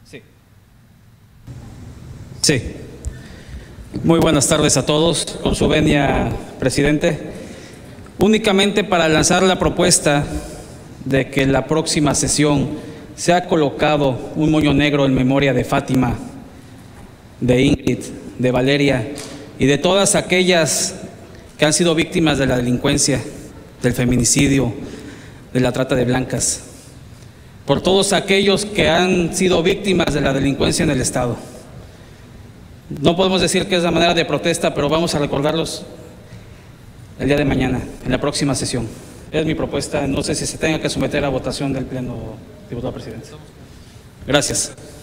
Sí. Sí. Muy buenas tardes a todos. Con su venia, presidente. Únicamente para lanzar la propuesta de que en la próxima sesión se ha colocado un moño negro en memoria de Fátima, de Ingrid, de Valeria y de todas aquellas que han sido víctimas de la delincuencia, del feminicidio, de la trata de blancas, por todos aquellos que han sido víctimas de la delincuencia en el Estado. No podemos decir que es la manera de protesta, pero vamos a recordarlos el día de mañana, en la próxima sesión. Es mi propuesta. No sé si se tenga que someter a votación del Pleno, diputado presidente. Gracias.